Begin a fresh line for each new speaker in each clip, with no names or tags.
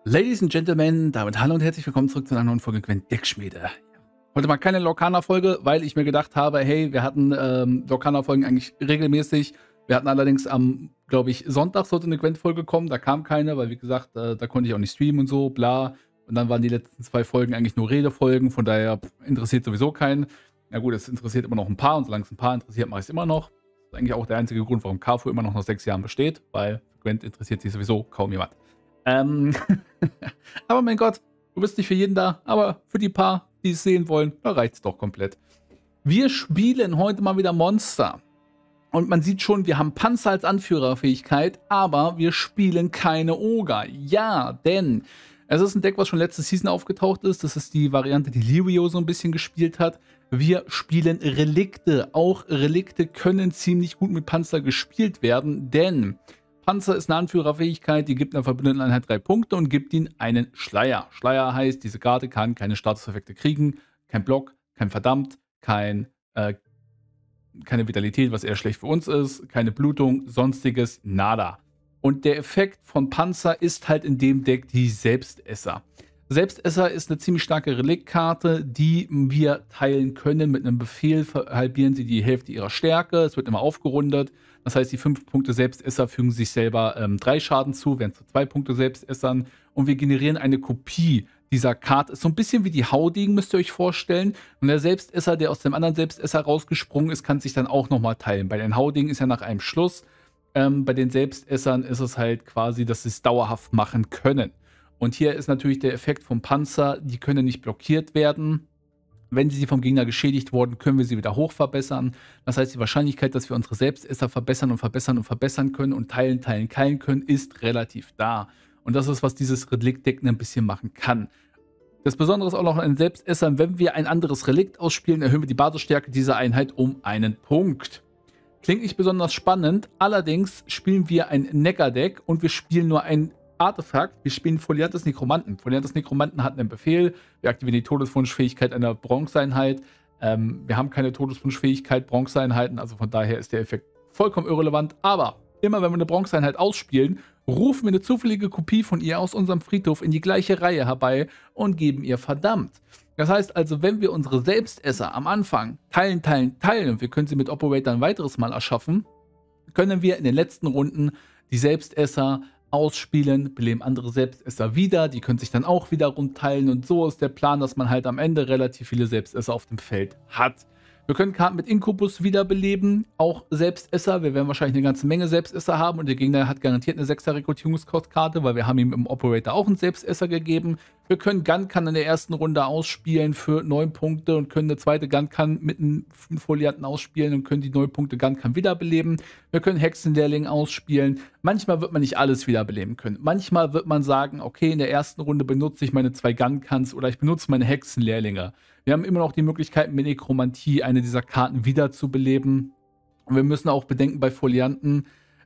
Ladies and Gentlemen, damit hallo und herzlich willkommen zurück zu einer neuen Folge Gwent Deckschmiede. Heute mal keine Lorcaner-Folge, weil ich mir gedacht habe, hey, wir hatten Lorcaner-Folgen eigentlich regelmäßig. Wir hatten allerdings am, glaube ich, Sonntag sollte eine Gwent-Folge kommen. Da kam keine, weil wie gesagt, da konnte ich auch nicht streamen und so, bla. Und dann waren die letzten 2 Folgen eigentlich nur Redefolgen, von daher interessiert sowieso keinen. Na gut, es interessiert immer noch ein paar und solange es ein paar interessiert, mache ich es immer noch. Das ist eigentlich auch der einzige Grund, warum KFU immer noch nach 6 Jahren besteht, weil Gwent interessiert sich sowieso kaum jemand. Aber mein Gott, du bist nicht für jeden da, aber für die paar, die es sehen wollen, da reicht es doch komplett. Wir spielen heute mal wieder Monster. Und man sieht schon, wir haben Panzer als Anführerfähigkeit, aber wir spielen keine Ogre. Ja, denn es ist ein Deck, was schon letzte Season aufgetaucht ist. Das ist die Variante, die Lirio so ein bisschen gespielt hat. Wir spielen Relikte. Auch Relikte können ziemlich gut mit Panzer gespielt werden, denn Panzer ist eine Anführerfähigkeit, die gibt einer verbündeten Einheit 3 Punkte und gibt ihnen einen Schleier. Schleier heißt, diese Karte kann keine Statuseffekte kriegen, kein Block, kein Verdammt, keine Vitalität, was eher schlecht für uns ist, keine Blutung, sonstiges, nada. Und der Effekt von Panzer ist halt in dem Deck die Selbstesser. Selbstesser ist eine ziemlich starke Reliktkarte, die wir teilen können. Mit einem Befehl halbieren sie die Hälfte ihrer Stärke. Es wird immer aufgerundet. Das heißt, die 5 Punkte Selbstesser fügen sich selber 3 Schaden zu, während zu 2 Punkte Selbstessern. Und wir generieren eine Kopie dieser Karte. Ist so ein bisschen wie die Haudegen, müsst ihr euch vorstellen. Und der Selbstesser, der aus dem anderen Selbstesser rausgesprungen ist, kann sich dann auch nochmal teilen. Bei den Haudegen ist ja nach einem Schluss. Bei den Selbstessern ist es halt quasi, dass sie es dauerhaft machen können. Und hier ist natürlich der Effekt vom Panzer, die können nicht blockiert werden. Wenn sie vom Gegner geschädigt wurden, können wir sie wieder hochverbessern. Das heißt, die Wahrscheinlichkeit, dass wir unsere Selbstesser verbessern und verbessern und verbessern können und teilen können, ist relativ da. Und das ist, was dieses Reliktdeck ein bisschen machen kann. Das Besondere ist auch noch an Selbstessern, wenn wir ein anderes Relikt ausspielen, erhöhen wir die Basisstärke dieser Einheit um 1 Punkt. Klingt nicht besonders spannend, allerdings spielen wir ein Neckar-Deck und wir spielen nur ein Artefakt. Wir spielen Foliant des Nekromanten. Foliant des Nekromanten hat einen Befehl. Wir aktivieren die Todeswunschfähigkeit einer Bronzeeinheit. Wir haben keine Todeswunschfähigkeit, Bronzeeinheiten, also von daher ist der Effekt vollkommen irrelevant. Aber immer wenn wir eine Bronzeeinheit ausspielen, rufen wir eine zufällige Kopie von ihr aus unserem Friedhof in die gleiche Reihe herbei und geben ihr verdammt. Das heißt also, wenn wir unsere Selbstesser am Anfang teilen und wir können sie mit Operator ein weiteres Mal erschaffen, können wir in den letzten Runden die Selbstesser ausspielen, beleben andere Selbstesser wieder, die können sich dann auch wiederum teilen und so ist der Plan, dass man halt am Ende relativ viele Selbstesser auf dem Feld hat. Wir können Karten mit Inkubus wiederbeleben, auch Selbstesser. Wir werden wahrscheinlich eine ganze Menge Selbstesser haben und der Gegner hat garantiert eine 6er Rekrutierungskostkarte, weil wir haben ihm im Operator auch einen Selbstesser gegeben. Wir können Gunkan in der ersten Runde ausspielen für 9 Punkte und können eine zweite Gunkan mit einem Folianten ausspielen und können die 9 Punkte Gunkan wiederbeleben. Wir können Hexenlehrling ausspielen. Manchmal wird man nicht alles wiederbeleben können. Manchmal wird man sagen, okay, in der ersten Runde benutze ich meine 2 Gunkans oder ich benutze meine Hexenlehrlinge. Wir haben immer noch die Möglichkeit, mit Nekromantie eine dieser Karten wiederzubeleben. Und wir müssen auch bedenken bei Folianten,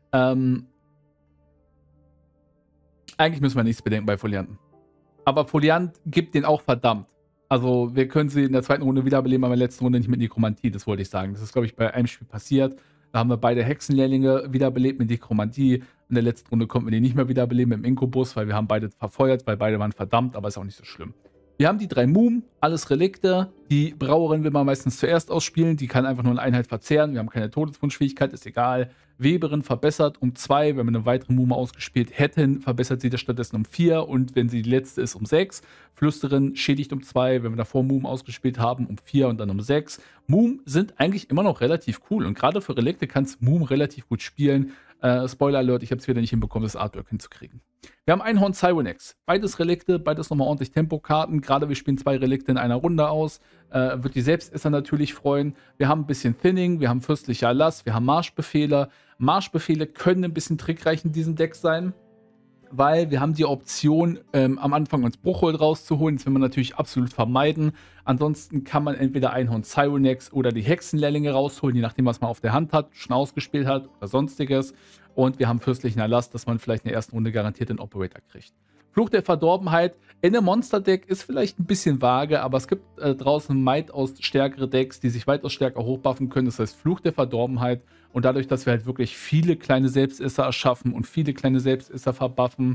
eigentlich müssen wir nichts bedenken bei Folianten. Aber Foliant gibt den auch verdammt. Also wir können sie in der zweiten Runde wiederbeleben, aber in der letzten Runde nicht mit Nekromantie, das wollte ich sagen. Das ist, glaube ich, bei einem Spiel passiert. Da haben wir beide Hexenlehrlinge wiederbelebt mit Nekromantie. In der letzten Runde konnten wir die nicht mehr wiederbeleben im Inkubus, weil wir haben beide verfeuert, weil beide waren verdammt, aber ist auch nicht so schlimm. Wir haben die 3 Muum, alles Relikte. Die Brauerin will man meistens zuerst ausspielen. Die kann einfach nur eine Einheit verzehren. Wir haben keine Todeswunschfähigkeit, ist egal. Weberin verbessert um 2. Wenn wir eine weitere Muum ausgespielt hätten, verbessert sie das stattdessen um 4. Und wenn sie die letzte ist, um 6. Flüsterin schädigt um 2. Wenn wir davor Muum ausgespielt haben, um 4 und dann um 6. Muum sind eigentlich immer noch relativ cool. Und gerade für Relikte kannst Muum relativ gut spielen. Spoiler Alert, ich habe es wieder nicht hinbekommen, das Artwork hinzukriegen. Wir haben Einhorn Cyrenex. Beides Relikte, beides nochmal ordentlich Tempokarten. Gerade wir spielen 2 Relikte in einer Runde aus. Wird die Selbstesser natürlich freuen. Wir haben ein bisschen Thinning, wir haben fürstlicher Erlass, wir haben Marschbefehle. Marschbefehle können ein bisschen trickreich in diesem Deck sein, weil wir haben die Option, am Anfang uns Bruchhold rauszuholen. Das will man natürlich absolut vermeiden. Ansonsten kann man entweder Einhorn Cyrenex oder die Hexenlehrlinge rausholen, je nachdem, was man auf der Hand hat, schon ausgespielt hat oder sonstiges. Und wir haben fürstlichen Erlass, dass man vielleicht in der ersten Runde garantiert den Operator kriegt. Fluch der Verdorbenheit in einem Monster-Deck ist vielleicht ein bisschen vage, aber es gibt draußen weitaus stärkere Decks, die sich weitaus stärker hochbuffen können. Das heißt Fluch der Verdorbenheit. Und dadurch, dass wir halt wirklich viele kleine Selbstesser erschaffen und viele kleine Selbstesser verbuffen,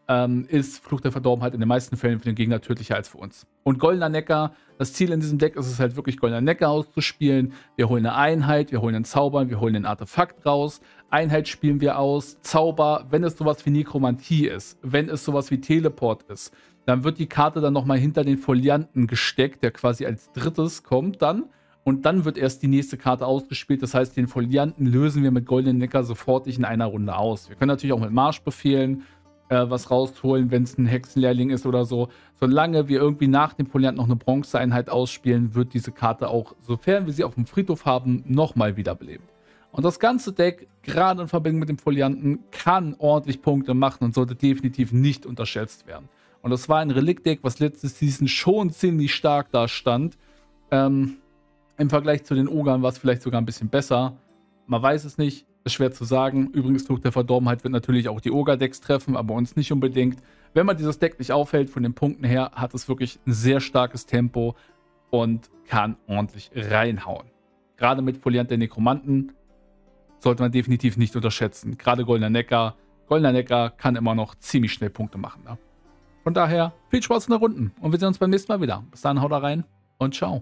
ist Fluch der Verdorbenheit in den meisten Fällen für den Gegner tödlicher als für uns. Und Goldener Neckar, das Ziel in diesem Deck ist es halt wirklich, Goldener Neckar auszuspielen. Wir holen eine Einheit, wir holen einen Zauber, wir holen ein Artefakt raus. Einheit spielen wir aus, Zauber, wenn es sowas wie Nekromantie ist, wenn es sowas wie Teleport ist, dann wird die Karte dann nochmal hinter den Folianten gesteckt, der quasi als drittes kommt dann. Und dann wird erst die nächste Karte ausgespielt. Das heißt, den Folianten lösen wir mit Goldenen Neckar sofortig in einer Runde aus. Wir können natürlich auch mit Marschbefehlen was rausholen, wenn es ein Hexenlehrling ist oder so. Solange wir irgendwie nach dem Folianten noch eine Bronzeeinheit ausspielen, wird diese Karte auch, sofern wir sie auf dem Friedhof haben, nochmal wiederbelebt. Und das ganze Deck, gerade in Verbindung mit dem Folianten, kann ordentlich Punkte machen und sollte definitiv nicht unterschätzt werden. Und das war ein Relikt-Deck, was letzte Season schon ziemlich stark da stand. Im Vergleich zu den Ogern war es vielleicht sogar ein bisschen besser. Man weiß es nicht, ist schwer zu sagen. Übrigens, Fluch der Verdorbenheit wird natürlich auch die Oger-Decks treffen, aber uns nicht unbedingt. Wenn man dieses Deck nicht aufhält, von den Punkten her, hat es wirklich ein sehr starkes Tempo und kann ordentlich reinhauen. Gerade mit Foliant der Nekromanten sollte man definitiv nicht unterschätzen. Gerade Goldener Neckar. Goldener Neckar kann immer noch ziemlich schnell Punkte machen. Ne? Von daher, viel Spaß in der Runden und wir sehen uns beim nächsten Mal wieder. Bis dahin, haut da rein und ciao.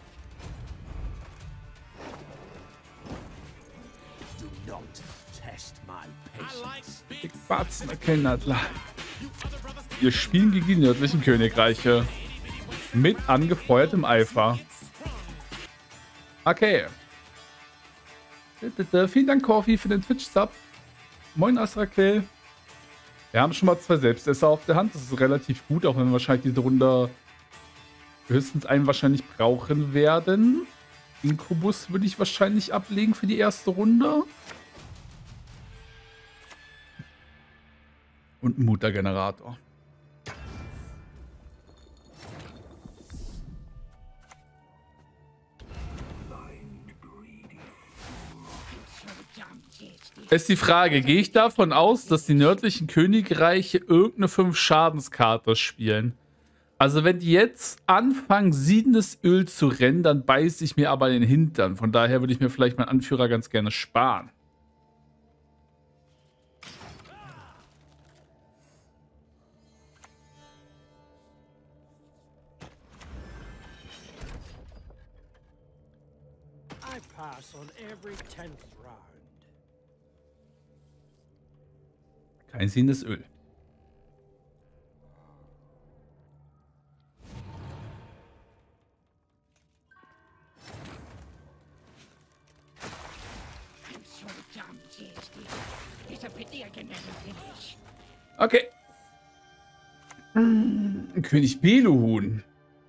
Die Batzen erkennen Adler. Wir spielen gegen die nördlichen Königreiche. Mit angefeuertem Eifer. Okay. Vielen Dank, Corfi, für den Twitch-Sub. Moin, Astrakel. Wir haben schon mal 2 Selbstesser auf der Hand. Das ist relativ gut, auch wenn wir wahrscheinlich diese Runde höchstens einen wahrscheinlich brauchen werden. Inkubus würde ich wahrscheinlich ablegen für die erste Runde. Und ein Muttergenerator. Ist die Frage, gehe ich davon aus, dass die nördlichen Königreiche irgendeine 5-Schadenskarte spielen? Also wenn die jetzt anfangen, siedendes Öl zu rennen, dann beiße ich mir aber den Hintern. Von daher würde ich mir vielleicht meinen Anführer ganz gerne sparen. Kein siedendes Öl. Okay. König Beluhun.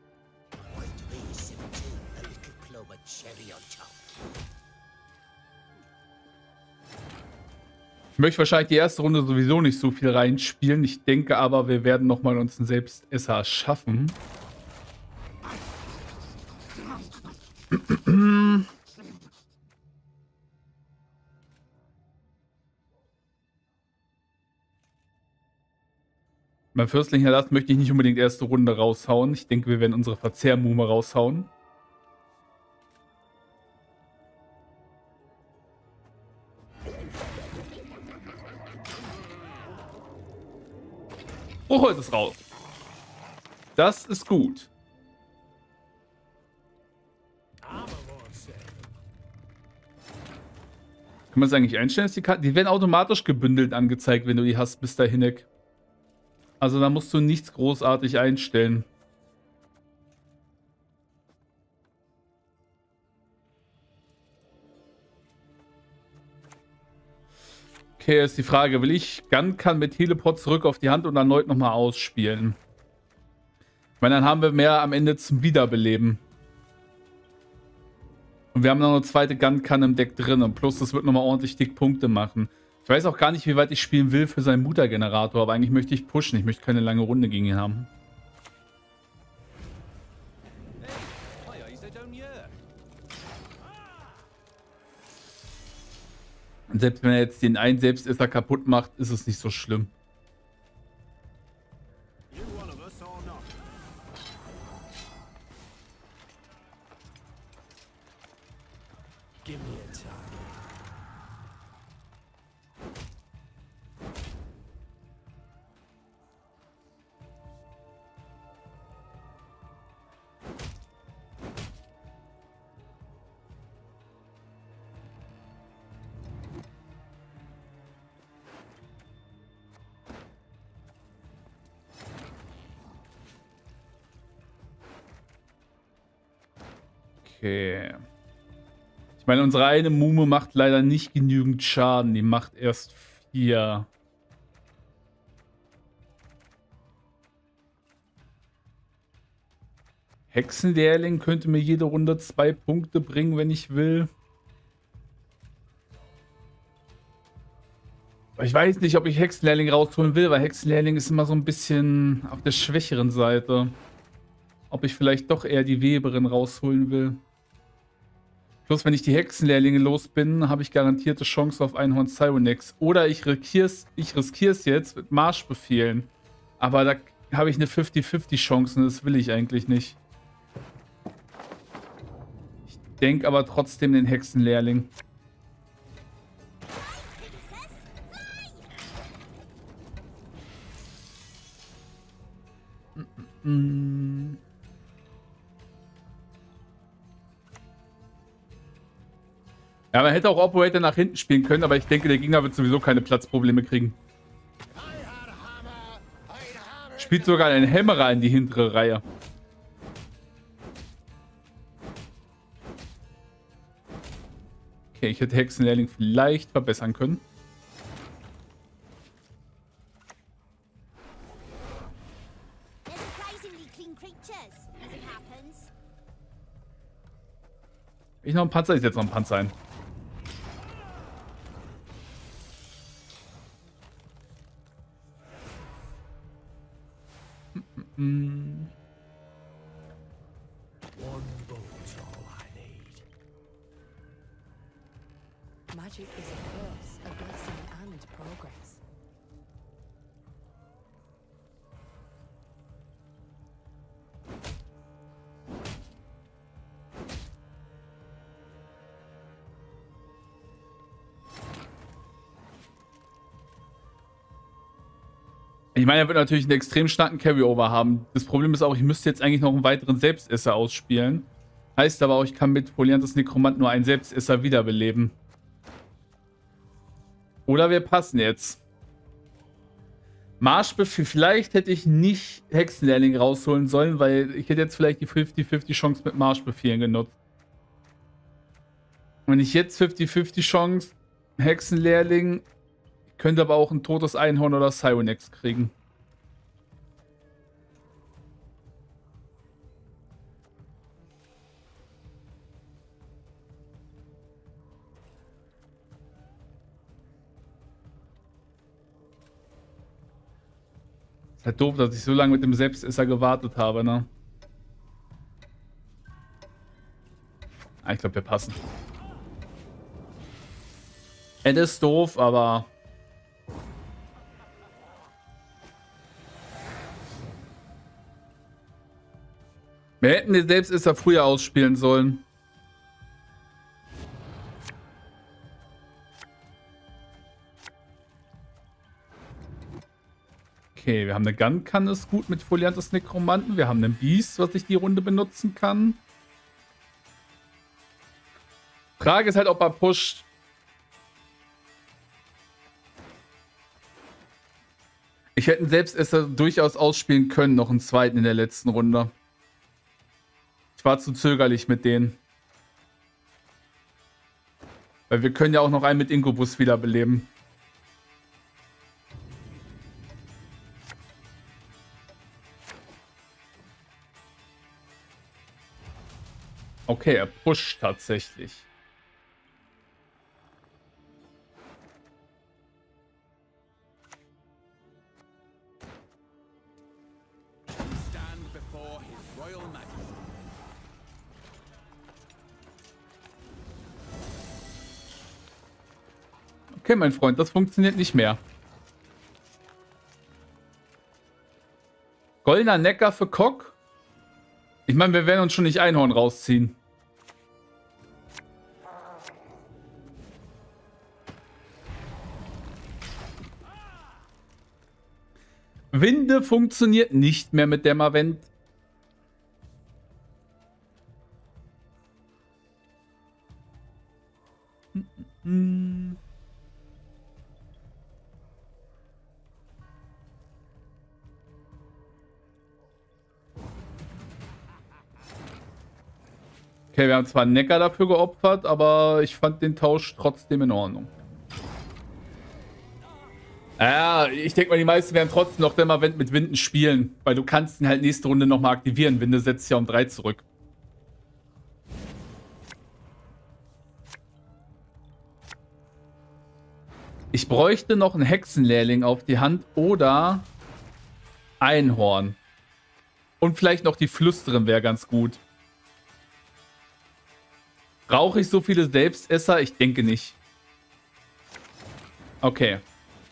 Ich möchte wahrscheinlich die erste Runde sowieso nicht so viel reinspielen. Ich denke aber, wir werden nochmal uns einen Selbstesser schaffen. Beim fürstlichen Erlass möchte ich nicht unbedingt erste Runde raushauen. Ich denke, wir werden unsere Verzehrmume raushauen. Hochholz ist raus. Das ist gut. Kann man es eigentlich einstellen, dass die Karten... Die werden automatisch gebündelt angezeigt, wenn du die hast bis dahin. Also da musst du nichts großartig einstellen. Okay, ist die Frage, will ich Gunkan mit Teleport zurück auf die Hand und erneut nochmal ausspielen? Ich meine, dann haben wir mehr am Ende zum Wiederbeleben. Und wir haben noch eine zweite Gunkan im Deck drin. Und plus, das wird nochmal ordentlich dick Punkte machen. Ich weiß auch gar nicht, wie weit ich spielen will für seinen Muttergenerator. Aber eigentlich möchte ich pushen. Ich möchte keine lange Runde gegen ihn haben. Und selbst wenn er jetzt den einen Selbstesser kaputt macht, ist es nicht so schlimm. Okay. Ich meine, unsere eine Mume macht leider nicht genügend Schaden. Die macht erst 4. Hexenlehrling könnte mir jede Runde 2 Punkte bringen, wenn ich will. Aber ich weiß nicht, ob ich Hexenlehrling rausholen will, weil Hexenlehrling ist immer so ein bisschen auf der schwächeren Seite. Ob ich vielleicht doch eher die Weberin rausholen will. Plus, wenn ich die Hexenlehrlinge los bin, habe ich garantierte Chance auf Einhorn Cyronix. Oder ich riskiere es jetzt mit Marschbefehlen. Aber da habe ich eine 50-50 Chance und das will ich eigentlich nicht. Ich denke aber trotzdem den Hexenlehrling. Ja, man hätte auch Operator nach hinten spielen können, aber ich denke, der Gegner wird sowieso keine Platzprobleme kriegen. Spielt sogar einen Hämmerer in die hintere Reihe. Okay, ich hätte Hexenlehrling vielleicht verbessern können. Ich noch ein Panzer? Ich setze noch ein Panzer ein.
Magic is a curse, a blessing and progress.
Ich meine, er wird natürlich einen extrem starken Carryover haben. Das Problem ist auch, ich müsste jetzt eigentlich noch einen weiteren Selbstesser ausspielen. Heißt aber auch, ich kann mit Foliantes Nekromant nur einen Selbstesser wiederbeleben. Oder wir passen jetzt. Marschbefehl, vielleicht hätte ich nicht Hexenlehrling rausholen sollen, weil ich hätte jetzt vielleicht die 50-50 Chance mit Marschbefehlen genutzt. Wenn ich jetzt 50-50 Chance Hexenlehrling, könnte aber auch ein totes Einhorn oder Cyronix kriegen. Ist halt doof, dass ich so lange mit dem Selbstesser gewartet habe, ne? Ah, ich glaube, wir passen. Es ist doof, aber... Wir hätten den Selbstesser früher ausspielen sollen. Okay, wir haben eine Gun-Kanne, ist gut mit Foliantes Nekromanten. Wir haben einen Beast, was ich die Runde benutzen kann. Frage ist halt, ob er pusht. Ich hätte einen Selbstesser durchaus ausspielen können, noch einen zweiten in der letzten Runde. Ich war zu zögerlich mit denen. Weil wir können ja auch noch einen mit Inkubus wiederbeleben. Okay, er pusht tatsächlich. Okay, mein Freund, das funktioniert nicht mehr. Goldener Neckar für Cock? Ich meine, wir werden uns schon nicht Einhorn rausziehen. Winde funktioniert nicht mehr mit Dämmervent. Okay, Okay, wir haben zwar einen Neckar dafür geopfert, aber ich fand den Tausch trotzdem in Ordnung. Ja, ich denke mal, die meisten werden trotzdem noch Dämmerwind mit Winden spielen, weil du kannst ihn halt nächste Runde nochmal aktivieren. Winde setzt ja um 3 zurück. Ich bräuchte noch einen Hexenlehrling auf die Hand oder Einhorn. Und vielleicht noch die Flüsterin wäre ganz gut. Brauche ich so viele Selbstesser? Ich denke nicht. Okay.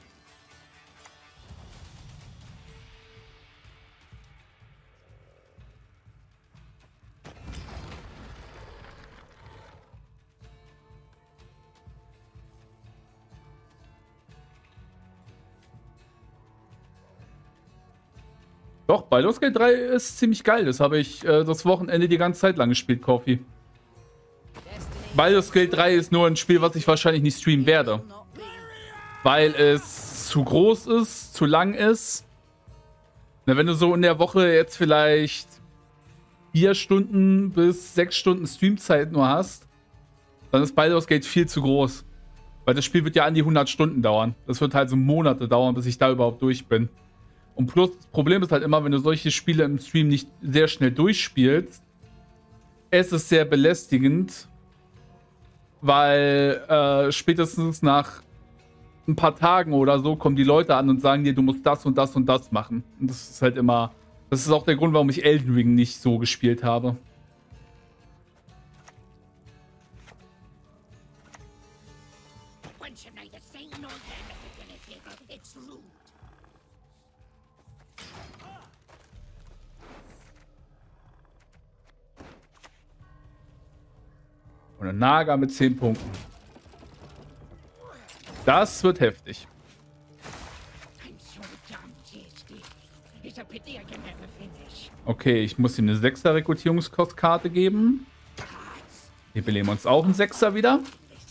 Doch, Baldur's Gate 3 ist ziemlich geil. Das habe ich das Wochenende die ganze Zeit lang gespielt, Coffee. Baldur's Gate 3 ist nur ein Spiel, was ich wahrscheinlich nicht streamen werde. Weil es zu groß ist, zu lang ist. Na, wenn du so in der Woche jetzt vielleicht 4 Stunden bis 6 Stunden Streamzeit nur hast, dann ist Baldur's Gate viel zu groß. Weil das Spiel wird ja an die 100 Stunden dauern. Das wird halt so Monate dauern, bis ich da überhaupt durch bin. Und plus, das Problem ist halt immer, wenn du solche Spiele im Stream nicht sehr schnell durchspielst, es ist sehr belästigend, weil spätestens nach ein paar Tagen oder so kommen die Leute an und sagen dir, du musst das und das und das machen. Und das ist halt immer, das ist auch der Grund, warum ich Elden Ring nicht so gespielt habe. Und ein Naga mit 10 Punkten. Das wird heftig. Okay, ich muss ihm eine 6er Rekrutierungskostkarte geben. Wir beleben uns auch einen 6er wieder.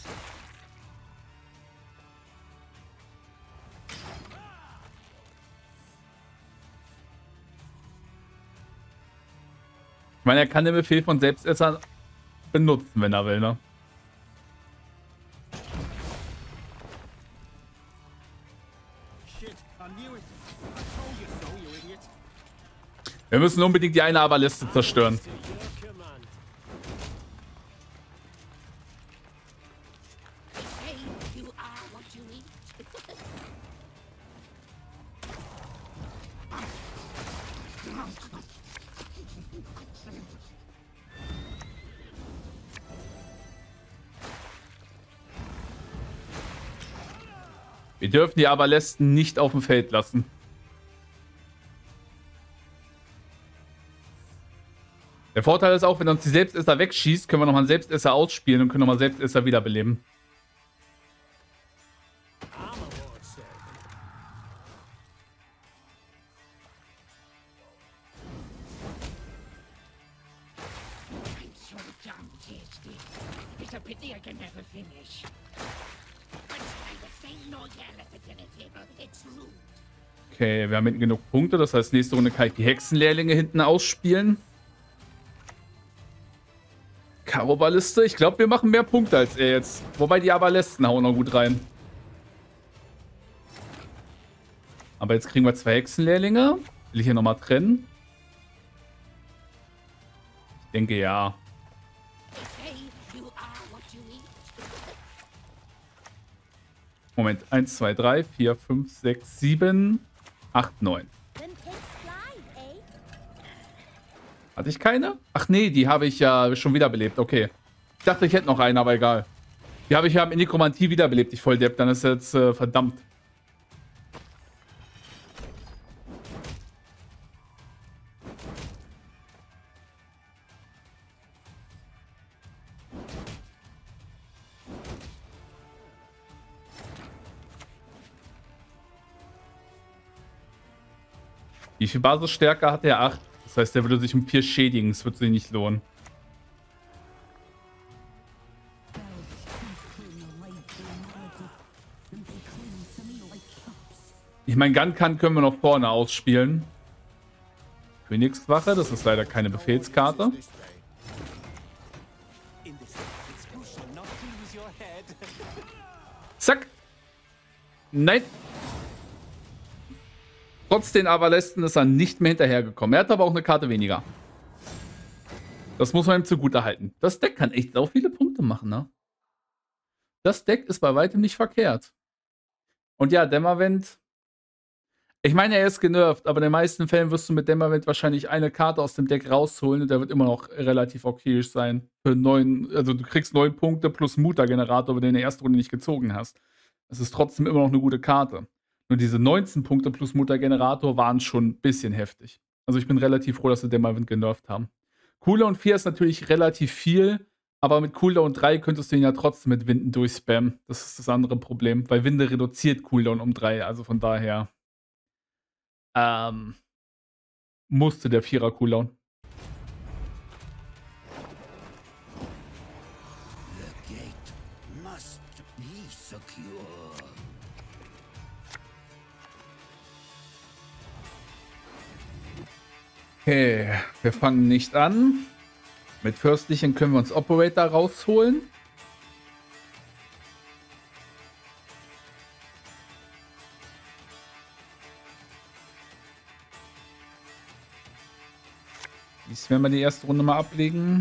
Ich meine, er kann den Befehl von Selbstessern benutzen, wenn er will, ne? Wir müssen unbedingt die eine Aberliste zerstören. Wir dürfen die Aberlesten nicht auf dem Feld lassen. Der Vorteil ist auch, wenn uns die Selbstesser wegschießt, können wir nochmal einen Selbstesser ausspielen und können nochmal Selbstesser wiederbeleben. Okay, wir haben hinten genug Punkte. Das heißt, nächste Runde kann ich die Hexenlehrlinge hinten ausspielen. Karo-Balliste. Ich glaube, wir machen mehr Punkte als er jetzt. Wobei die Aberlesten hauen noch gut rein. Aber jetzt kriegen wir 2 Hexenlehrlinge. Will ich hier nochmal trennen? Ich denke, ja. Moment. 1, 2, 3, 4, 5, 6, 7, 8, 9. Hatte ich keine? Ach nee, die habe ich ja schon wiederbelebt. Okay. Ich dachte, ich hätte noch einen, aber egal. Die habe ich ja in Nekromantie wiederbelebt, ich Volldepp. Dann ist jetzt verdammt. Wie viel Basisstärke hat er? 8. Das heißt, der würde sich um 4 schädigen. Das wird sich nicht lohnen. Ich meine, Gunkan können wir noch vorne ausspielen. Königswache, das ist leider keine Befehlskarte. Nein. Trotz den Avalesten ist er nicht mehr hinterhergekommen. Er hat aber auch eine Karte weniger. Das muss man ihm zugute halten. Das Deck kann echt auch viele Punkte machen, ne? Das Deck ist bei weitem nicht verkehrt. Und ja, Dämmerwind. Ich meine, er ist genervt, aber in den meisten Fällen wirst du mit Dämmerwind wahrscheinlich eine Karte aus dem Deck rausholen und der wird immer noch relativ okayisch sein. Für 9, also du kriegst 9 Punkte plus Muta-Generator, wenn du in der ersten Runde nicht gezogen hast. Das ist trotzdem immer noch eine gute Karte. Nur diese 19 Punkte plus Muta-Generator waren schon ein bisschen heftig. Also ich bin relativ froh, dass sie Dämmerwind genervt haben. Cooldown 4 ist natürlich relativ viel, aber mit Cooldown 3 könntest du ihn ja trotzdem mit Winden durchspammen. Das ist das andere Problem, weil Winde reduziert Cooldown um 3, also von daher musste der 4er Cooldown.
The gate must be secure.
Okay, wir fangen nicht an. Mit Fürstlichen können wir uns Operator rausholen. Dies werden wir die erste Runde mal ablegen.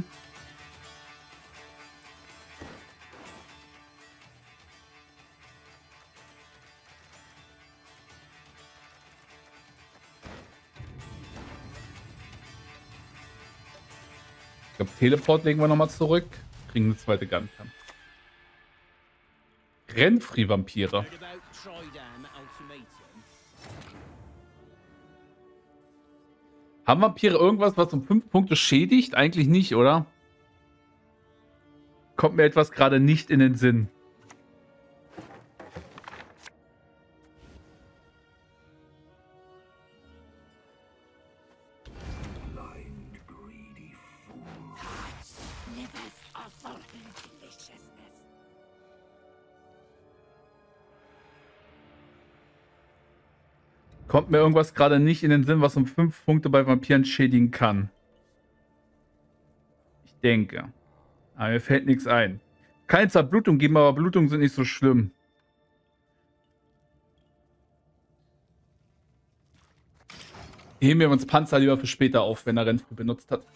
Ich glaube, Teleport legen wir nochmal zurück. Kriegen eine zweite Guncan. Renfri-Vampire. Haben Vampire irgendwas, was um 5 Punkte schädigt? Eigentlich nicht, oder? Kommt mir etwas gerade nicht in den Sinn. Kommt mir irgendwas gerade nicht in den Sinn, was um 5 Punkte bei Vampiren schädigen kann. Ich denke. Aber mir fällt nichts ein. Keine Zerblutung geben, aber Blutungen sind nicht so schlimm. Heben wir uns Panzer lieber für später auf, wenn er Renfri benutzt hat.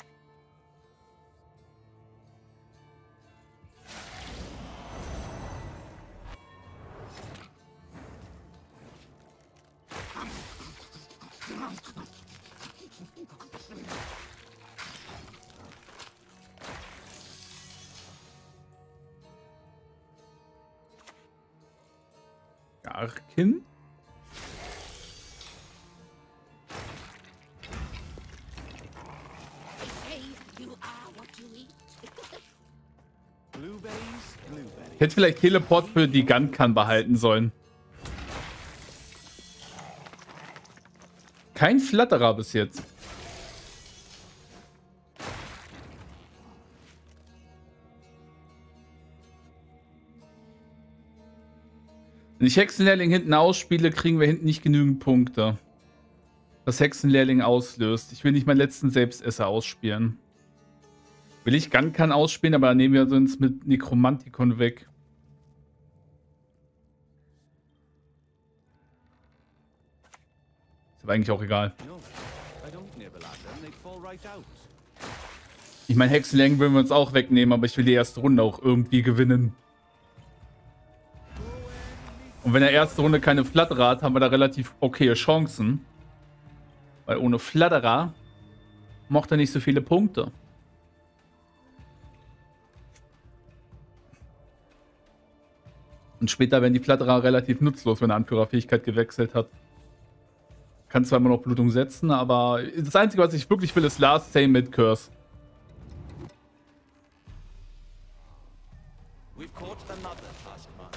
Garkin? Ich hätte vielleicht Teleport für die Guncan behalten sollen. Kein Flatterer bis jetzt. Wenn ich Hexenlehrling hinten ausspiele, kriegen wir hinten nicht genügend Punkte. Was Hexenlehrling auslöst. Ich will nicht meinen letzten Selbstesser ausspielen. Will ich Guncan ausspielen, aber dann nehmen wir uns mit Necromanticon weg. Ist aber eigentlich auch egal. Ich meine, Hexenlehrling würden wir uns auch wegnehmen, aber ich will die erste Runde auch irgendwie gewinnen. Und wenn der erste Runde keine Flatterer hat, haben wir da relativ okaye Chancen. Weil ohne Flatterer macht er nicht so viele Punkte. Und später werden die Flatterer relativ nutzlos, wenn er Anführerfähigkeit gewechselt hat. Kann zwar immer noch Blutung setzen, aber das Einzige, was ich wirklich will, ist Last Same mit Curse.
We've caught another taskmaster.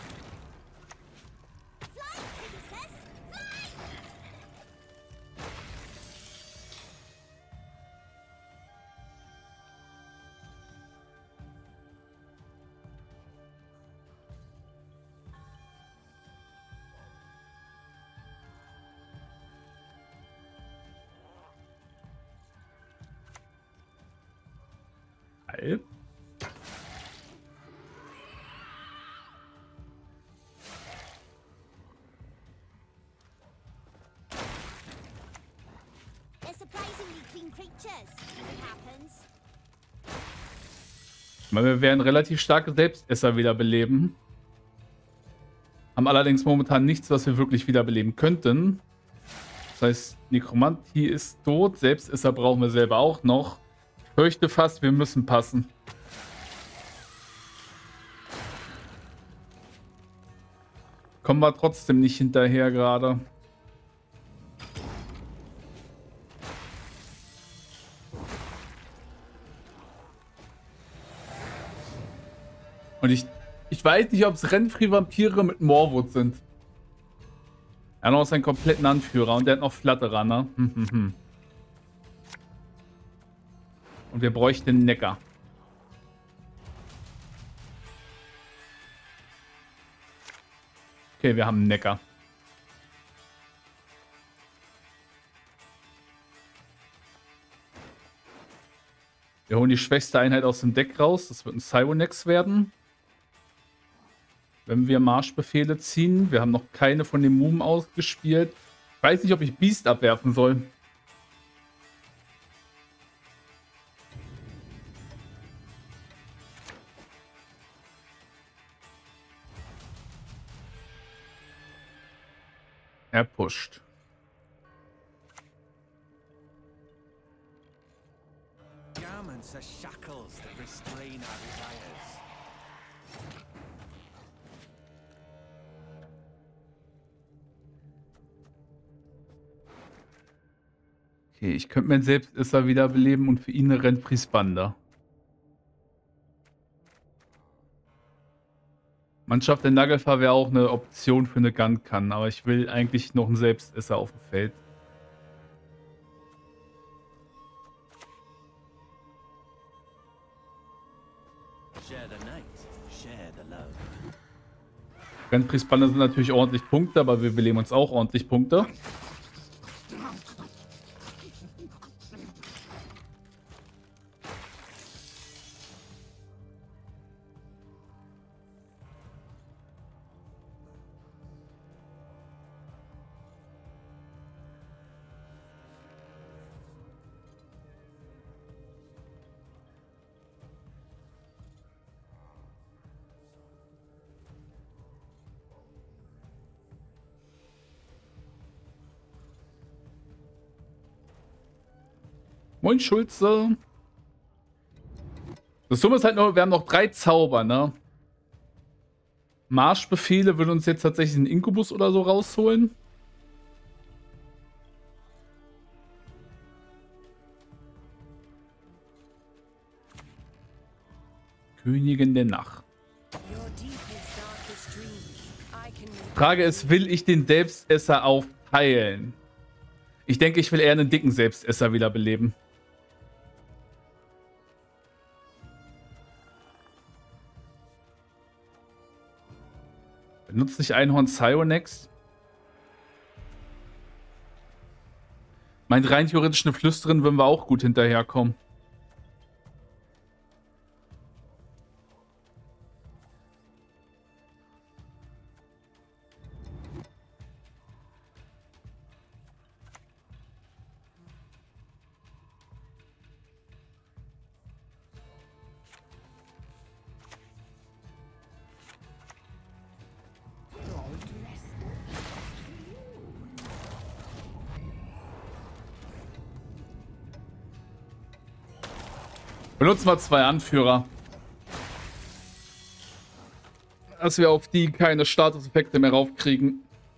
Geil.
unclean creatures, as it happens.
Weil wir werden relativ starke Selbstesser wiederbeleben. Haben allerdings momentan nichts, was wir wirklich wiederbeleben könnten. Das heißt, Nekromantie ist tot. Selbstesser brauchen wir selber auch noch. Ich fürchte fast, wir müssen passen. Kommen wir trotzdem nicht hinterher gerade. Und ich weiß nicht, ob es Renfri-Vampire mit Morwood sind. Er hat noch seinen kompletten Anführer und der hat noch Flatterer, ne? Und wir bräuchten den Neckar. Okay, wir haben einen Neckar. Wir holen die schwächste Einheit aus dem Deck raus. Das wird ein Cyronex werden. Wenn wir Marschbefehle ziehen. Wir haben noch keine von den Mumen ausgespielt. Ich weiß nicht, ob ich Beast abwerfen soll. Er pusht.
Garments are shackles that restrain our desires.
Okay, ich könnte mir Selbstesser wiederbeleben und für ihn eine Renfris Bande. Mannschaft der Nagelfar wäre auch eine Option für eine Gun-Kann, aber ich will eigentlich noch einen Selbstesser auf dem Feld.
Share the night, share the love.
Renfris Bande sind natürlich ordentlich Punkte, aber wir beleben uns auch ordentlich Punkte. Moin Schulze. Das Dumme ist halt nur, wir haben noch 3 Zauber, ne? Marschbefehle will uns jetzt tatsächlich einen Inkubus oder so rausholen. Königin der Nacht.
Your deepest, darkest dreams, I can
Frage ist, will ich den Selbstesser aufteilen? Ich denke, ich will eher einen dicken Selbstesser wiederbeleben. Benutzt nicht Einhorn Cyronex? Meint rein theoretisch eine Flüsterin, würden wir auch gut hinterherkommen. Benutzen wir 2 Anführer. Dass wir auf die keine Statuseffekte mehr raufkriegen.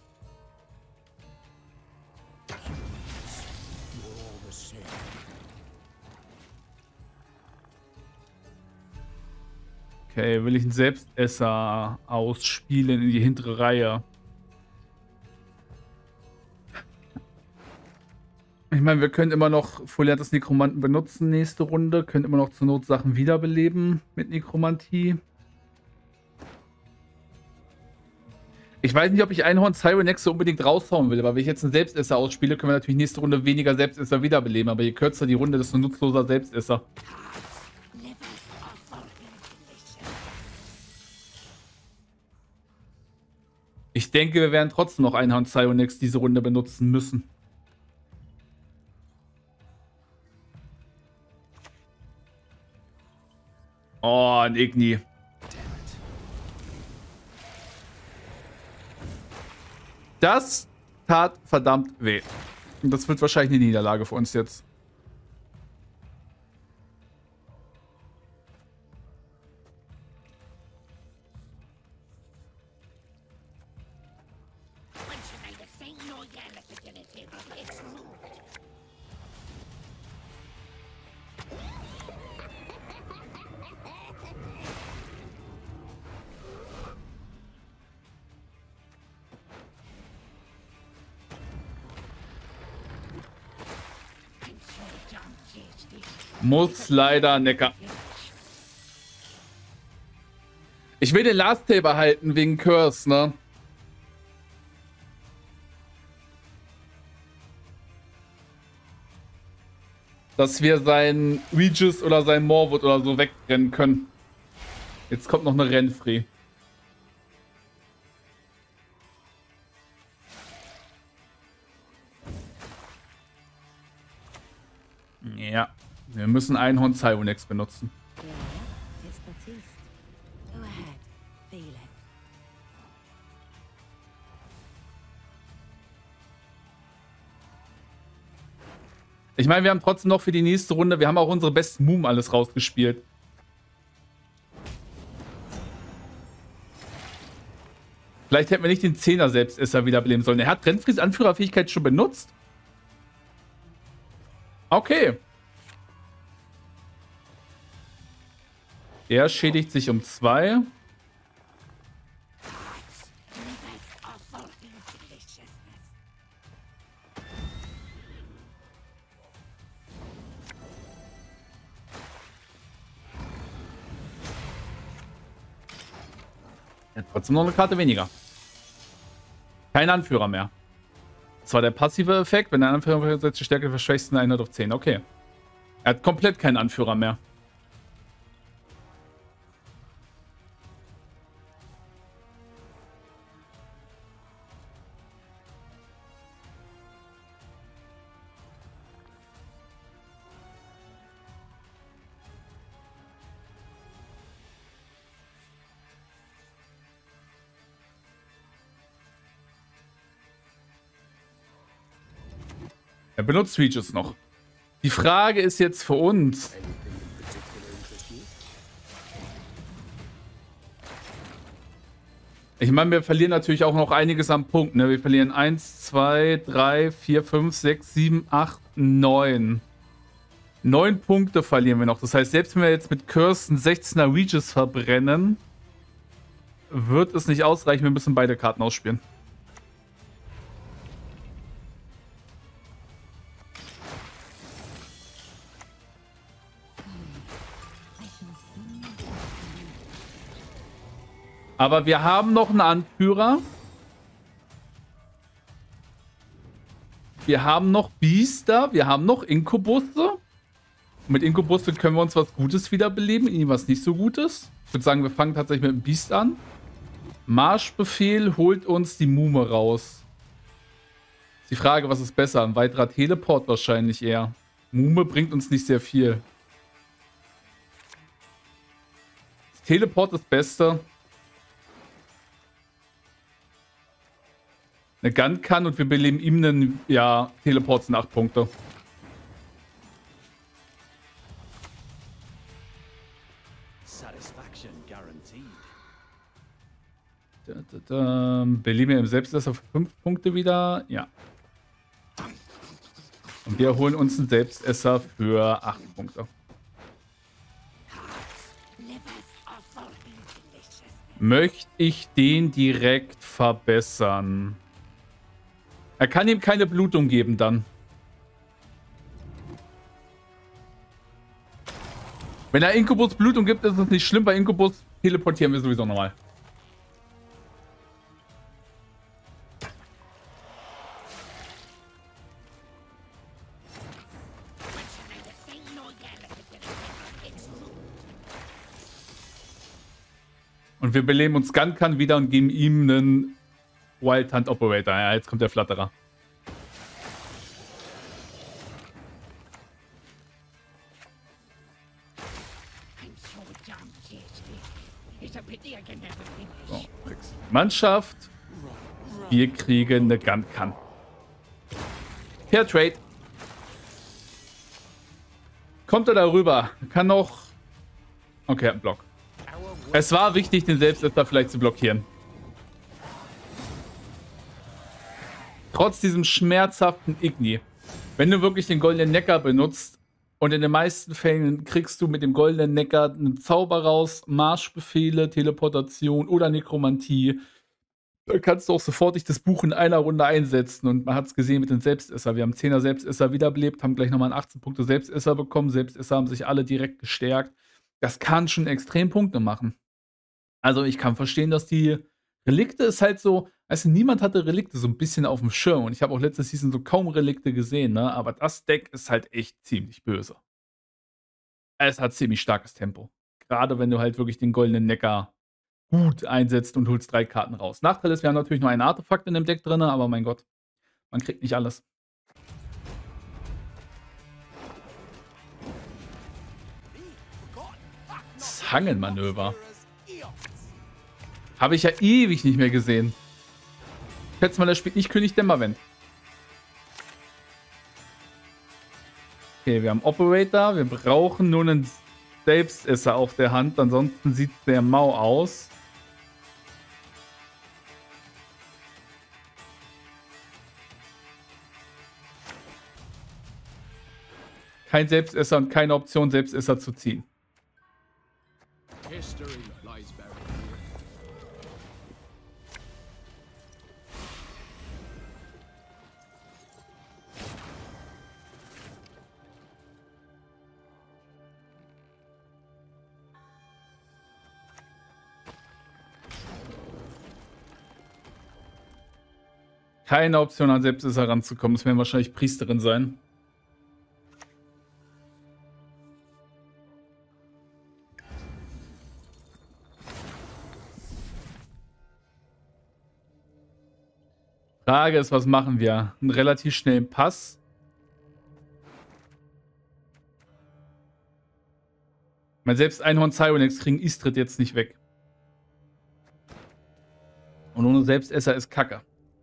Okay, will ich einen Selbstesser ausspielen in die hintere Reihe? Ich meine, wir können immer noch Foliates Nekromanten benutzen nächste Runde. Können immer noch zur Not Sachen wiederbeleben mit Nekromantie. Ich weiß nicht, ob ich Einhorn Cyronex so unbedingt raushauen will, aber wenn ich jetzt einen Selbstesser ausspiele, können wir natürlich nächste Runde weniger Selbstesser wiederbeleben. Aber je kürzer die Runde, desto nutzloser Selbstesser. Ich denke, wir werden trotzdem noch Einhorn Cyronex diese Runde benutzen müssen. Oh, ein Igni. Das tat verdammt weh. Und das wird wahrscheinlich eine Niederlage für uns jetzt. Muss leider Necker. Ich will den Last Tail behalten wegen Curse, ne? Dass wir seinen Regis oder seinen Morwood oder so wegrennen können. Jetzt kommt noch eine Renfree. Ja. Wir müssen Einhorn Cyronex benutzen.
Yeah, it's Baptiste. Go ahead. Feel it.
Ich meine, wir haben trotzdem noch für die nächste Runde, wir haben auch unsere besten Moom alles rausgespielt. Vielleicht hätten wir nicht den 10er Selbstesser wiederbeleben sollen. Er hat Renfries Anführerfähigkeit schon benutzt. Okay. Er schädigt sich um 2. Er hat trotzdem noch eine Karte weniger. Kein Anführer mehr. Das war der passive Effekt. Wenn der Anführer setzt die Stärke der schwächsten Einheit auf 10. Okay. Er hat komplett keinen Anführer mehr. Er benutzt Regis noch. Die Frage ist jetzt für uns. Ich meine, wir verlieren natürlich auch noch einiges am Punkt. Ne? Wir verlieren 1, 2, 3, 4, 5, 6, 7, 8, 9. 9 Punkte verlieren wir noch. Das heißt, selbst wenn wir jetzt mit Kirsten 16er Regis verbrennen, wird es nicht ausreichen. Wir müssen beide Karten ausspielen. Aber wir haben noch einen Anführer. Wir haben noch Biester. Wir haben noch Inkubusse. Mit Inkubusse können wir uns was Gutes wiederbeleben. Ihnen was nicht so Gutes. Ich würde sagen, wir fangen tatsächlich mit dem Biest an. Marschbefehl holt uns die Mume raus. Ist die Frage, was ist besser? Ein weiterer Teleport wahrscheinlich eher. Mume bringt uns nicht sehr viel. Das Teleport ist das Beste. Eine Gun kann und wir beleben ihm einen, ja, Teleport sind 8 Punkte.
Satisfaction guaranteed.
Beleben wir ihm selbst das auf 5 Punkte wieder. Ja. Und wir holen uns einen Selbstesser für 8 Punkte. Möchte ich den direkt verbessern? Er kann ihm keine Blutung geben dann. Wenn er Inkubus Blutung gibt, ist es nicht schlimm. Bei Inkubus teleportieren wir sowieso nochmal. Und wir beleben uns Gunkan wieder und geben ihm einen Wild Hunt Operator. Ja, jetzt kommt der Flatterer. Mannschaft. Wir kriegen eine Gun-Can. Fair Trade. Kommt er darüber? Kann noch... Okay, ein Block. Es war wichtig, den Selbstesser vielleicht zu blockieren. Trotz diesem schmerzhaften Igni. Wenn du wirklich den goldenen Neckar benutzt und in den meisten Fällen kriegst du mit dem goldenen Neckar einen Zauber raus, Marschbefehle, Teleportation oder Nekromantie, dann kannst du auch sofort dich das Buch in einer Runde einsetzen. Und man hat es gesehen mit den Selbstesser. Wir haben 10er Selbstesser wiederbelebt, haben gleich nochmal einen 18 Punkte Selbstesser bekommen. Selbstesser haben sich alle direkt gestärkt. Das kann schon extrem Punkte machen. Also ich kann verstehen, dass die Relikte ist halt so, also niemand hatte Relikte so ein bisschen auf dem Schirm. Und ich habe auch letztes Season so kaum Relikte gesehen, ne? Aber das Deck ist halt echt ziemlich böse. Es hat ziemlich starkes Tempo. Gerade wenn du halt wirklich den goldenen Neckar gut einsetzt und holst 3 Karten raus. Nachteil ist, wir haben natürlich nur ein Artefakt in dem Deck drin, aber mein Gott, man kriegt nicht alles. Zangenmanöver. Habe ich ja ewig nicht mehr gesehen. Ich schätze mal, der spielt nicht König Dämmerwind. Okay, wir haben Operator. Wir brauchen nur einen Selbstesser auf der Hand. Ansonsten sieht der mau aus. Kein Selbstesser und keine Option, Selbstesser zu ziehen.
History lies buried here.
Keine Option, an Selbstesser ranzukommen. Das werden wahrscheinlich Priesterin sein. Frage ist, was machen wir? Einen relativ schnellen Pass. Weil selbst Einhorn Cyronex kriegen Istrid jetzt nicht weg. Und ohne Selbstesser ist Kacke.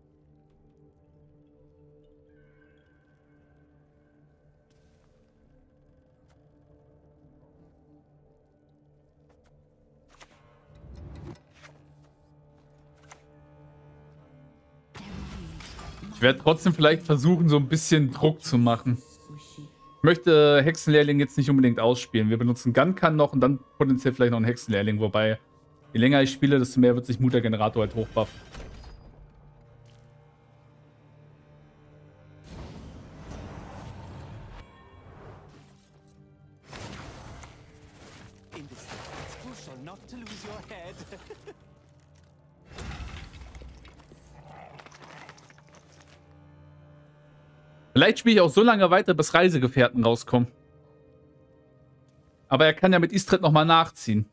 Ich werde trotzdem vielleicht versuchen, so ein bisschen Druck zu machen. Ich möchte Hexenlehrling jetzt nicht unbedingt ausspielen. Wir benutzen Gun-Can noch und dann potenziell vielleicht noch einen Hexenlehrling. Wobei, je länger ich spiele, desto mehr wird sich Muttergenerator halt hochbuffen.
It's crucial not to lose your head.
Vielleicht spiele ich auch so lange weiter, bis Reisegefährten rauskommen. Aber er kann ja mit Istrid nochmal nachziehen.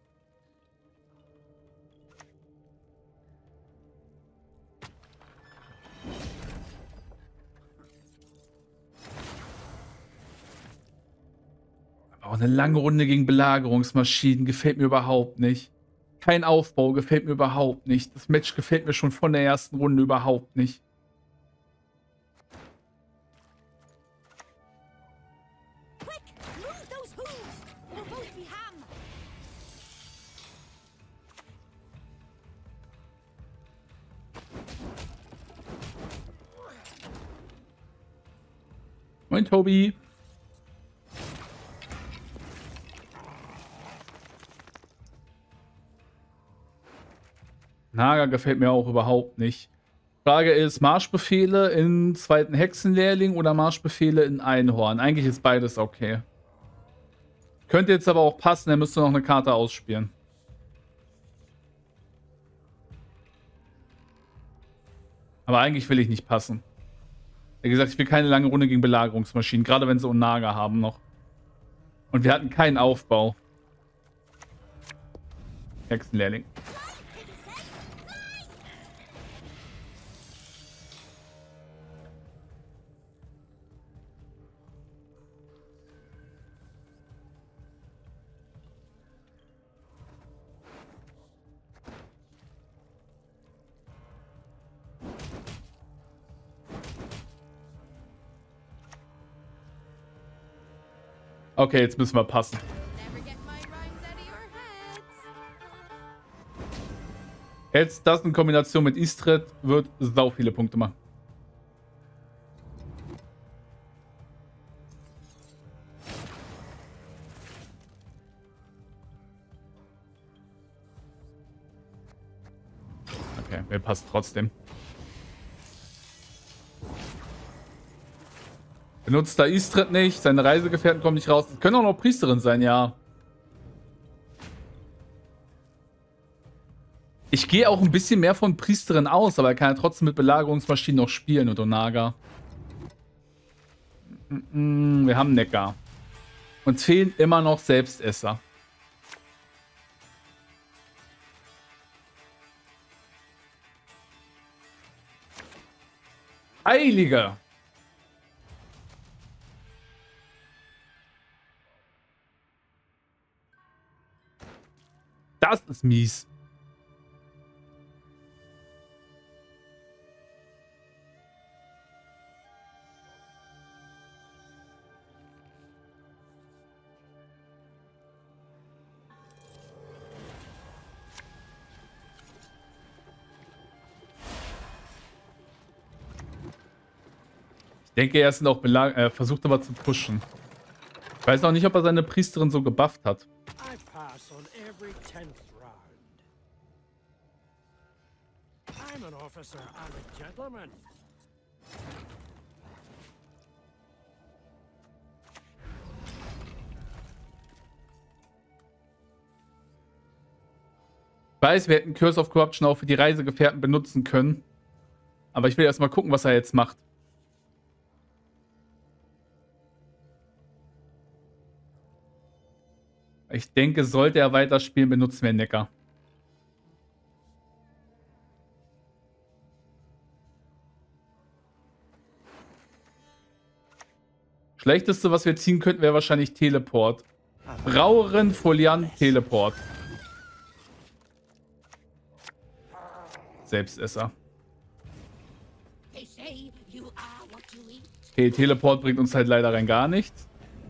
Aber auch eine lange Runde gegen Belagerungsmaschinen gefällt mir überhaupt nicht. Kein Aufbau gefällt mir überhaupt nicht. Das Match gefällt mir schon von der ersten Runde überhaupt nicht. Moin, Tobi. Naga gefällt mir auch überhaupt nicht. Frage ist, Marschbefehle in zweiten Hexenlehrling oder Marschbefehle in Einhorn? Eigentlich ist beides okay. Könnte jetzt aber auch passen, er müsste noch eine Karte ausspielen. Aber eigentlich will ich nicht passen. Wie gesagt, ich will keine lange Runde gegen Belagerungsmaschinen, gerade wenn sie Onaga haben noch. Und wir hatten keinen Aufbau. Hexenlehrling. Okay, jetzt müssen wir passen.
Never get my rhymes out of your heads.
Jetzt das in Kombination mit Istrid wird sau viele Punkte machen. Okay, mir passt trotzdem. Benutzt da Istrid nicht, seine Reisegefährten kommen nicht raus. Das können auch noch Priesterin sein, ja. Ich gehe auch ein bisschen mehr von Priesterin aus, aber er kann ja trotzdem mit Belagerungsmaschinen noch spielen und Onaga. Wir haben Neckar. Uns fehlen immer noch Selbstesser. Heilige! Das ist mies. Ich denke, er ist auch versucht aber zu pushen. Ich weiß auch nicht, ob er seine Priesterin so gebufft hat.
I pass on every 10th round. I'm an officer and a gentleman.
Ich weiß, wir hätten Curse of Corruption auch für die Reisegefährten benutzen können. Aber ich will erst mal gucken, was er jetzt macht. Ich denke, sollte er weiterspielen, benutzen wir Neckar. Schlechteste, was wir ziehen könnten, wäre wahrscheinlich Teleport. Brauerin, Foliant, Teleport. Selbstesser.
They say you are what you eat.
Okay, Teleport bringt uns halt leider rein gar nichts.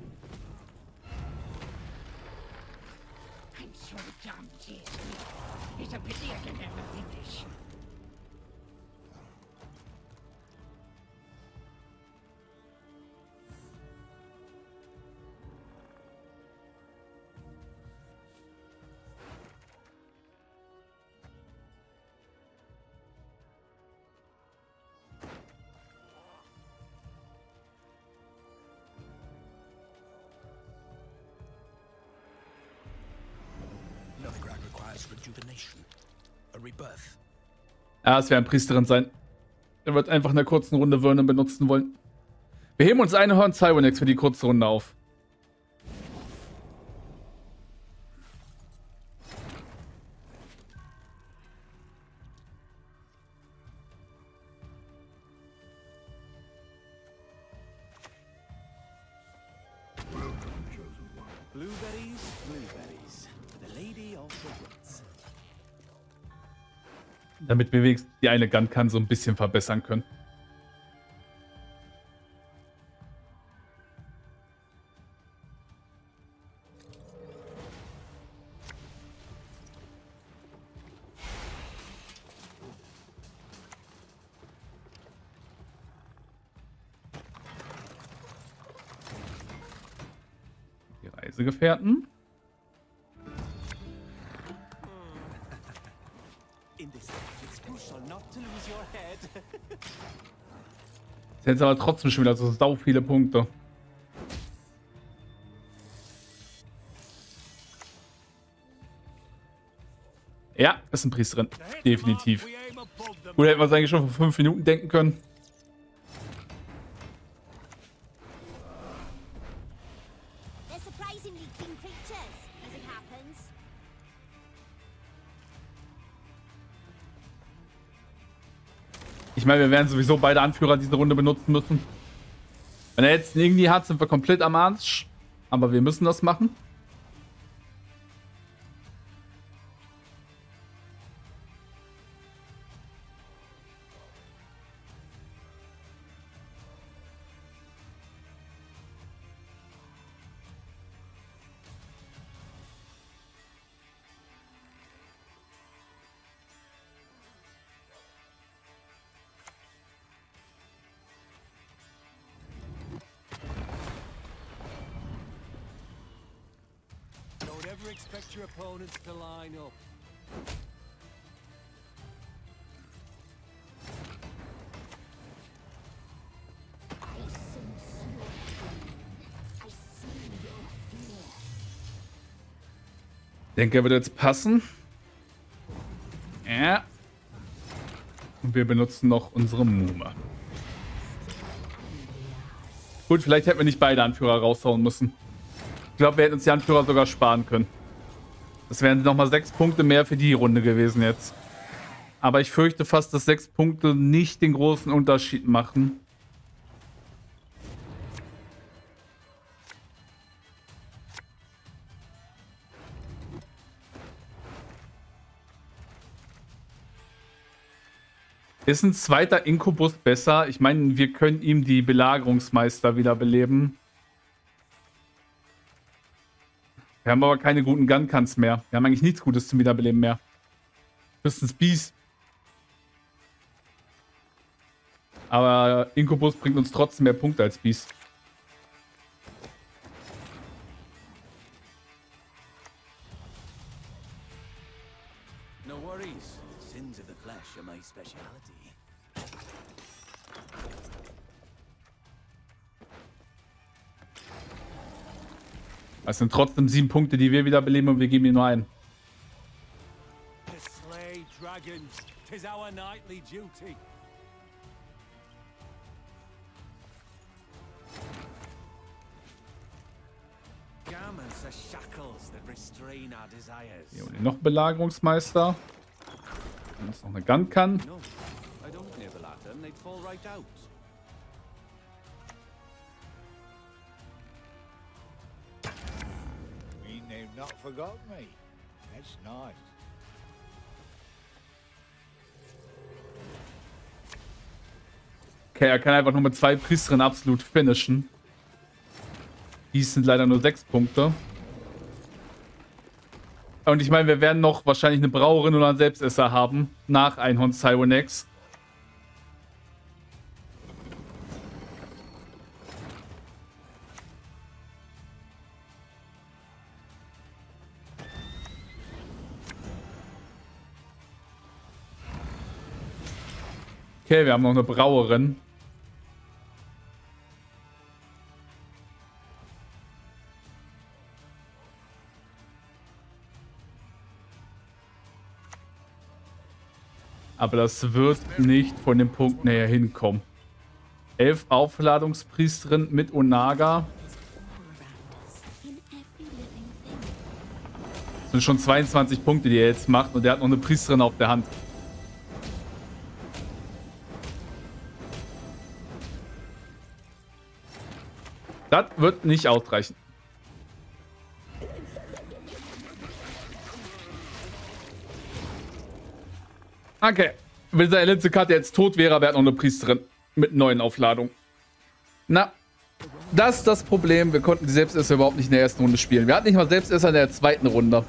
I'm so damn cheery. It's a pity I can never finish.
Novigrad requires rejuvenation. A rebirth.
Ja, es wäre eine Priesterin sein. Er wird einfach in der kurzen Runde Vernon benutzen wollen. Wir heben uns eine Horn Cybernex für die kurze Runde auf.
Blueberries, blueberries. The lady of the woods.
Damit wir wenigstens die eine Gun kann so ein bisschen verbessern können. Die Reisegefährten.
In this it's crucial not to lose your head.
Das sind jetzt aber trotzdem schon wieder so sau viele Punkte. Ja, ist ein Priesterin. Definitiv.
We aim above them.
Gut, hätten wir es eigentlich schon vor 5 Minuten denken können.
They're surprisingly clean creatures, as it happens.
Ich meine, wir werden sowieso beide Anführer diese Runde benutzen müssen. Wenn er jetzt irgendwie hat, sind wir komplett am Arsch. Aber wir müssen das machen.
expect your opponents to line up.
I sense your pain. I see your fear.
Denke, er wird jetzt passen. Ja. Und wir benutzen noch unsere Mume. Gut, vielleicht hätten wir nicht beide Anführer raushauen müssen. Ich glaube, wir hätten uns die Anführer sogar sparen können. Das wären nochmal 6 Punkte mehr für die Runde gewesen jetzt. Aber ich fürchte fast, dass 6 Punkte nicht den großen Unterschied machen. Ist ein zweiter Inkubus besser? Ich meine, wir können ihm die Belagerungsmeister wiederbeleben. Wir haben aber keine guten Gunkans mehr. Wir haben eigentlich nichts Gutes zum Wiederbeleben mehr. Höchstens Beast. Aber Inkubus bringt uns trotzdem mehr Punkte als Beast.
No worries. Sins of the flesh are my speciality.
Es sind trotzdem 7 Punkte, die wir wiederbeleben und wir geben ihm nur einen.
To slay dragons, 'tis our nightly duty. Garments are shackles that restrain our desires.
Hier und noch Belagerungsmeister. Wenn uns noch eine Gunkan.
No, I don't never like them. They'd fall right out.
Mean they've not forgotten me. That's nice.
Okay, er kann einfach nur mit 2 Priesterinnen absolut finishen. Die sind leider nur 6 Punkte. Und ich meine, wir werden noch wahrscheinlich eine Brauerin oder einen Selbstesser haben. Nach Einhorn Cyronex. Okay, wir haben noch eine Brauerin. Aber das wird nicht von den Punkten her hinkommen. 11 Aufladungspriesterin mit Onaga. Das sind schon 22 Punkte, die er jetzt macht. Und er hat noch eine Priesterin auf der Hand. Das wird nicht ausreichen. Okay. Wenn seine letzte Karte jetzt tot wäre, aber er hat noch eine Priesterin mit 9 Aufladungen. Na, das ist das Problem. Wir konnten die Selbstesser überhaupt nicht in der ersten Runde spielen. Wir hatten nicht mal Selbstesser in der zweiten Runde.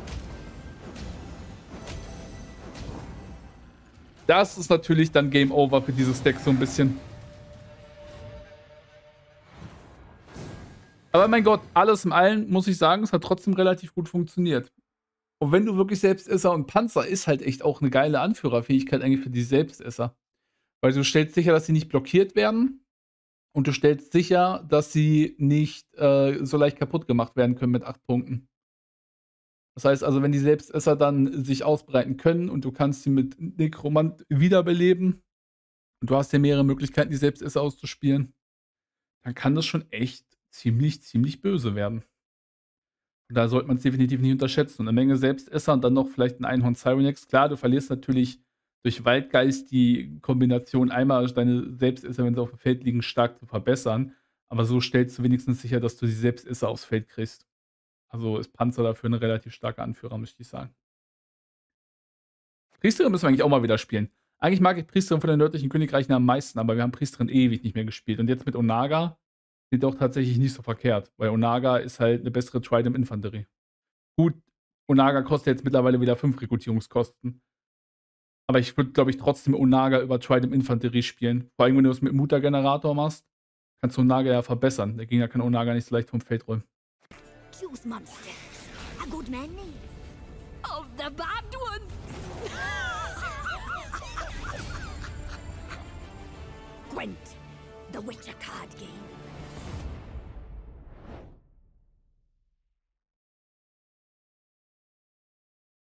Das ist natürlich dann Game Over für dieses Deck so ein bisschen. Aber mein Gott, alles in allem muss ich sagen, es hat trotzdem relativ gut funktioniert. Und wenn du wirklich Selbstesser und Panzer ist halt echt auch eine geile Anführerfähigkeit eigentlich für die Selbstesser. Weil du stellst sicher, dass sie nicht blockiert werden. Und du stellst sicher, dass sie nicht so leicht kaputt gemacht werden können mit 8 Punkten. Das heißt also, wenn die Selbstesser dann sich ausbreiten können und du kannst sie mit Nekromant wiederbeleben und du hast ja mehrere Möglichkeiten, die Selbstesser auszuspielen, dann kann das schon echt ziemlich böse werden. Und da sollte man es definitiv nicht unterschätzen. Und eine Menge Selbstesser und dann noch vielleicht ein Einhorn Cyronex. Klar, du verlierst natürlich durch Waldgeist die Kombination, einmal deine Selbstesser, wenn sie auf dem Feld liegen, stark zu verbessern. Aber so stellst du wenigstens sicher, dass du die Selbstesser aufs Feld kriegst. Also ist Panzer dafür eine relativ starke Anführer, möchte ich sagen. Priesterin müssen wir eigentlich auch mal wieder spielen. Eigentlich mag ich Priesterin von den nördlichen Königreichen am meisten, aber wir haben Priesterin ewig nicht mehr gespielt. Und jetzt mit Onaga sieht doch tatsächlich nicht so verkehrt, weil Onaga ist halt eine bessere Trident-Infanterie. Gut, Onaga kostet jetzt mittlerweile wieder 5 Rekrutierungskosten. Aber ich würde, glaube ich, trotzdem Onaga über Trident-Infanterie spielen. Vor allem, wenn du es mit Muta-Generator machst, kannst du Onaga ja verbessern. Der Gegner kann Onaga nicht so leicht vom Feld räumen.
Choose monster. A good many. Of the bad ones. Gwent, the Witcher card game.